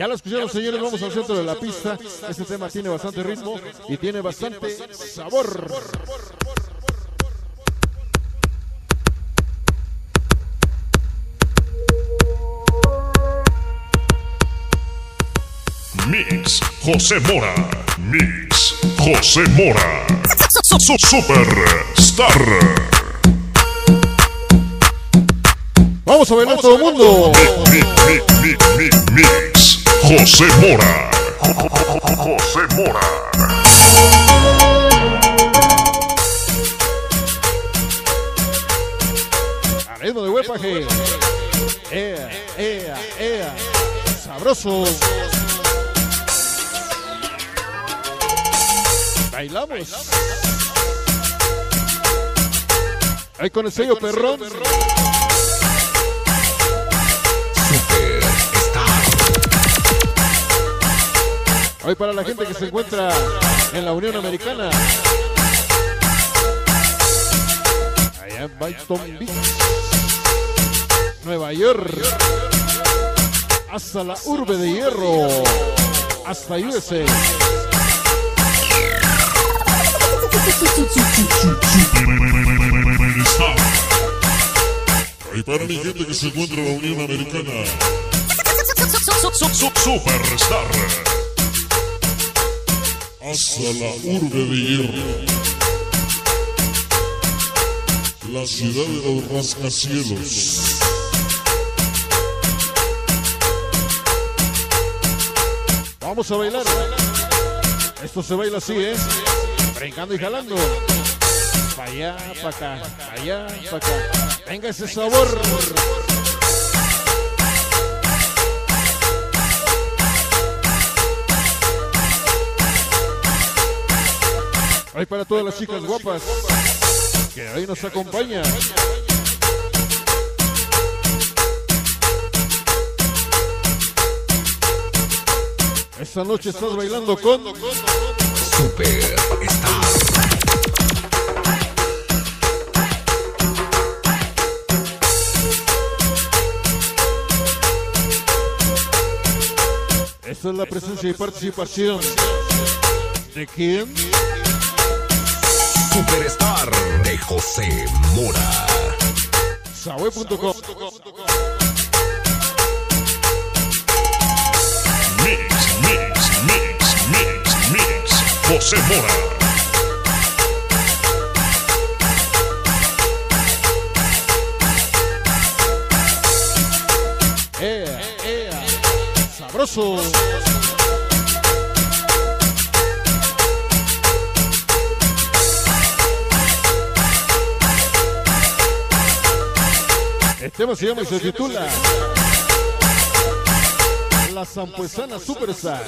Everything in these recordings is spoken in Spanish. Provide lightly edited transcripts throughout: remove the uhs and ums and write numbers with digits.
Ya lo escucharon, señores, vamos al centro de la pista. Este tema tiene bastante ritmo y tiene bastante sabor. Mix José Mora. Mix José Mora. Superstar. Vamos a bailar todo el mundo. Mix José Mora. José Mora. Al ritmo de huepaje. Sabroso. Bailamos. Ahí con el sello perrón. Hoy para la gente que se encuentra en la Unión Americana, allá en Brighton Beach, Nueva York, hasta la urbe de hierro, hasta USA. Hoy para mi gente que se encuentra en la Unión Americana, Superstar. Hasta la urbe de hierro, la ciudad de los rascacielos. Vamos a bailar. Esto se baila así, brincando y jalando. Pa' allá, pa' acá, pa' allá, pa' acá. Venga ese sabor. Hoy para todas las chicas guapas que hoy nos acompañan. Esta noche estás bailando con Superstar. Esta es la presencia y participación de quién. Superstar de José Mora. Sawe.com. Mix José Mora. Sabroso. El tema se llama y se titula La Sampuesana Superstar.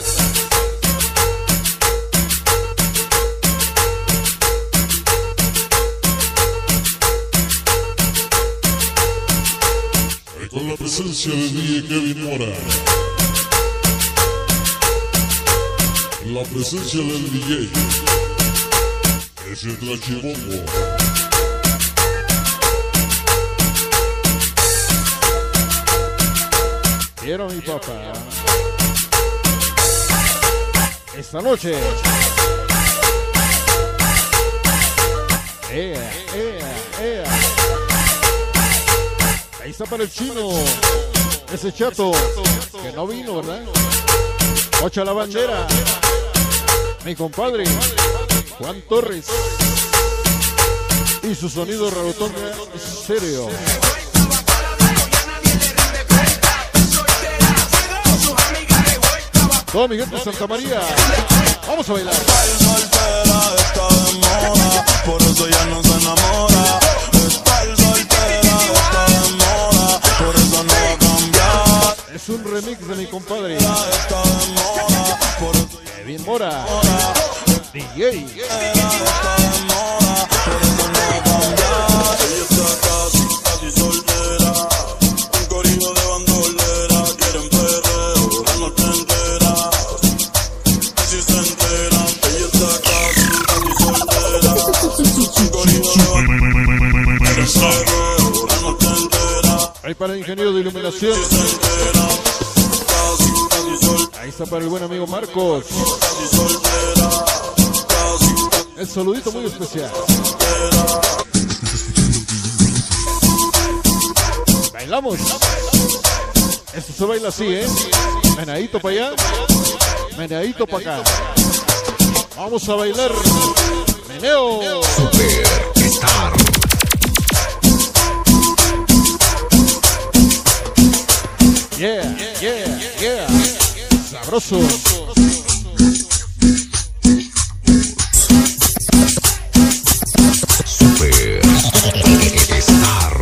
Y con la presencia de DJ Kevin Mora, la presencia del DJ es el Tlachibongo. Quiero a mi papá. Esta noche. Ahí está para el chino. Ese chato que no vino, ¿verdad? Ocha la bandera. Mi compadre Juan Torres. Y su sonido Rabotón Estéreo. Todo mi gente de Santa María. Vamos a bailar. Soltera está de moda, por eso ya no se enamora. Estar soltera está de moda, por eso no va a cambiar. Es un remix de mi compadre Está de moda, por eso Kevin Mora, DJ. está de moda, por eso no va a cambiar. Ella está casi soltera, un corillo de bandolera, quieren perreo la noche entera. Si se enteran, ella está casi soltera, un corillo de bandolera, quieren perreo la noche entera. Ahí para el ingeniero de iluminación. Si se enteran, casi soltera. está para el buen amigo Marcos. El saludito muy especial. Bailamos. Esto se baila así, Menadito para allá, menadito para acá. Vamos a bailar. Meneo. Superstar. Yeah, yeah, yeah. Sabroso. Superstar.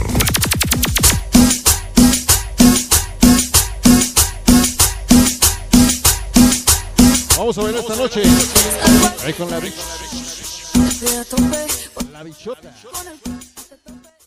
Vamos a bailar esta noche. Ahí con la bichota.